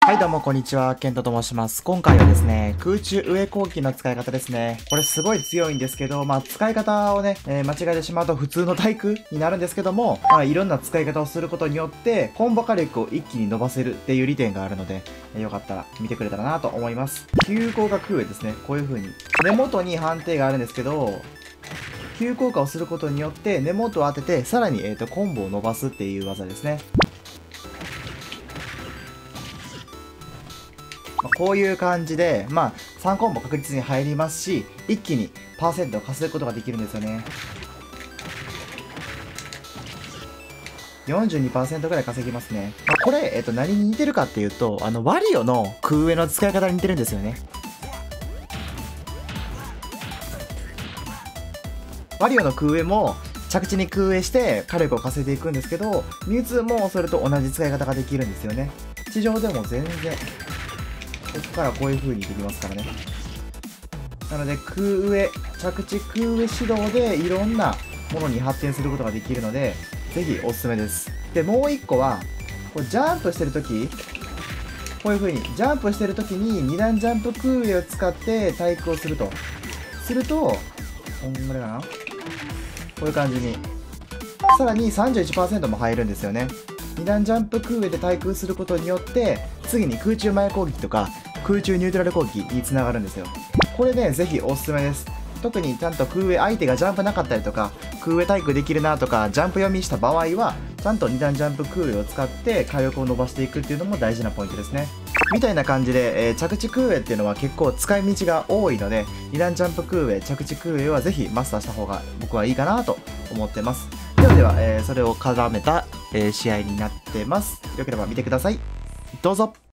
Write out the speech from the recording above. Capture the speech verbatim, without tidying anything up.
はいどうもこんにちは、ケントと申します。今回はですね、空中上攻撃の使い方ですね。これすごい強いんですけど、まあ使い方をね、えー、間違えてしまうと普通の対空になるんですけども、まあいろんな使い方をすることによって、コンボ火力を一気に伸ばせるっていう利点があるので、えー、よかったら見てくれたらなと思います。急降下空上ですね、こういう風に。根元に判定があるんですけど、急降下をすることによって根元を当てて、さらに、えーと、コンボを伸ばすっていう技ですね。こういう感じで、まあ、さんコンボ確実に入りますし、一気にパーセントを稼ぐことができるんですよね。よんじゅうにパーセント ぐらい稼ぎますね。まあ、これ、えっと、何に似てるかっていうと、あの、ワリオの空上の使い方に似てるんですよね。ワリオの空上も、着地に空上して火力を稼いでいくんですけど、ミュウツーもそれと同じ使い方ができるんですよね。地上でも全然、ここからこういう風にできますからね。なので空上、着地空上指導でいろんなものに発展することができるので、ぜひおすすめです。で、もう一個は、こうジャンプしてるとき、こういう風に、ジャンプしてるときにに段ジャンプ空上を使って対空をすると。すると、こんぐらいかな？こういう感じに。さらに さんじゅういちパーセント も入るんですよね。に段ジャンプ空上で対空することによって、次に空中前攻撃とか、空中ニュートラル攻撃につながるんですよ。これね、ぜひおすすめです。特にちゃんと空上相手がジャンプなかったりとか、空上対空できるなとか、ジャンプ読みした場合は、ちゃんとに段ジャンプ空上を使って火力を伸ばしていくっていうのも大事なポイントですね。みたいな感じで、えー、着地空上っていうのは結構使い道が多いので、に段ジャンプ空上、着地空上はぜひマスターした方が僕はいいかなと思ってます。ではでは、えー、それを絡めた、えー、試合になってます。よければ見てください。どうぞ。